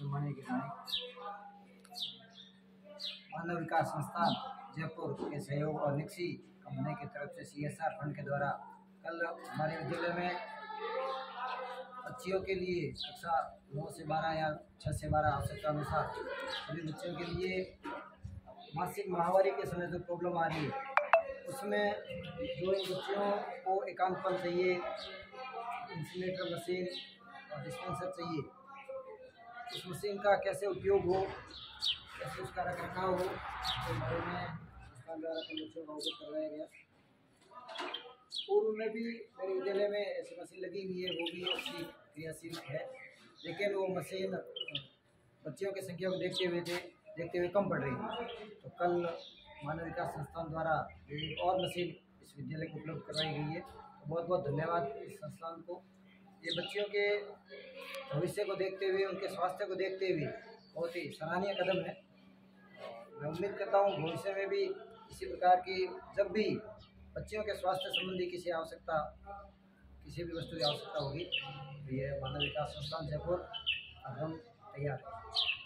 जुड़वाने के लिए मानव विकास संस्थान जयपुर के सहयोग और निक्सी कंपनी की तरफ से CSR फंड के द्वारा कल हमारे विद्यालय में बच्चियों के लिए कक्षा 9 से 12 या 6 से 12 आवश्यकता अनुसार सभी बच्चों के लिए मासिक माहवारी के समय जो प्रॉब्लम आ रही है उसमें जो इन बच्चियों को एकांत पल चाहिए, इंसुलेटर मशीन और डिस्पेंसर चाहिए, उस मशीन का कैसे उपयोग हो, कैसे उसका रख रखाव हो, तो बारे में संस्थान द्वारा कल बच्चों को अवगत करवाया गया। पूर्व में भी मेरे विद्यालय में ऐसी मशीन लगी हुई है, वो भी अच्छी क्रियाशील है, लेकिन वो मशीन बच्चियों की संख्या को देखते हुए कम पड़ रही है। तो कल मानव विकास संस्थान द्वारा एक और मशीन इस विद्यालय को उपलब्ध करवाई गई है। तो बहुत बहुत धन्यवाद इस संस्थान को। ये बच्चियों के भविष्य को देखते हुए, उनके स्वास्थ्य को देखते हुए बहुत ही सराहनीय कदम है। मैं उम्मीद करता हूँ भविष्य में भी इसी प्रकार की जब भी बच्चियों के स्वास्थ्य संबंधी किसी भी वस्तु की आवश्यकता होगी तो ये मानव विकास संस्थान जयपुर अब हम तैयार हैं।